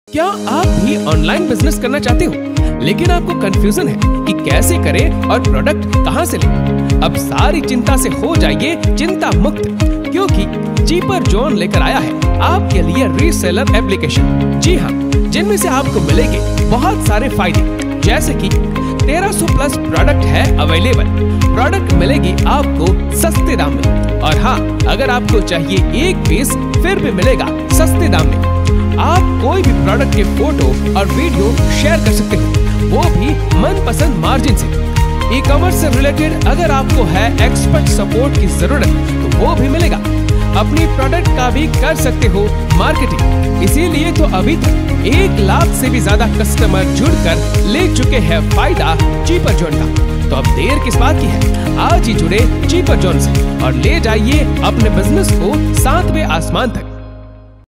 क्या आप भी ऑनलाइन बिजनेस करना चाहते हो लेकिन आपको कंफ्यूजन है कि कैसे करें और प्रोडक्ट कहां से लें? अब सारी चिंता से हो जाइए चिंता मुक्त, क्योंकि चीपर जॉन लेकर आया है आपके लिए रीसेलर एप्लीकेशन। जी हाँ, जिनमें से आपको मिलेंगे बहुत सारे फायदे, जैसे कि 1300 प्लस प्रोडक्ट है अवेलेबल। प्रोडक्ट मिलेगी आपको सस्ते दाम में, और हाँ, अगर आपको चाहिए एक पीस फिर भी मिलेगा सस्ते दाम में। आप कोई भी प्रोडक्ट के फोटो और वीडियो शेयर कर सकते हो, वो भी मनपसंद मार्जिन से। ई कॉमर्स से रिलेटेड अगर आपको है एक्सपर्ट सपोर्ट की जरूरत तो वो भी मिलेगा। अपनी प्रोडक्ट का भी कर सकते हो मार्केटिंग। इसीलिए तो अभी तक 1 लाख से भी ज्यादा कस्टमर जुड़कर ले चुके हैं फायदा चीपर जॉन का। तो अब देर किस बात की है, आज ही जुड़े चीपर जॉन से और ले जाइए अपने बिजनेस को 7वें आसमान तक।